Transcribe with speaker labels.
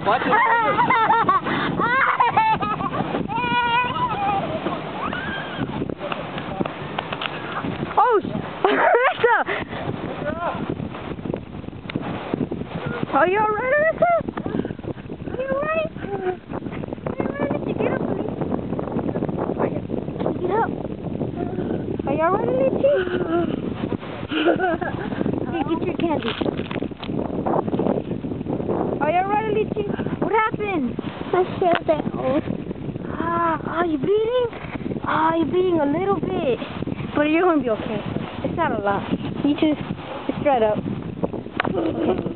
Speaker 1: Watch it.
Speaker 2: Oh, Arissa! Are you alright, Arissa? Are you alright? Get up, please. Get up. Are you alright, Litchi? Here, get your candy. Are you alright, Litchi? What happened?
Speaker 3: I feel that old.
Speaker 2: Are you bleeding? You're bleeding a little bit. But you're going to be okay. It's not a lot. You just right up. Okay.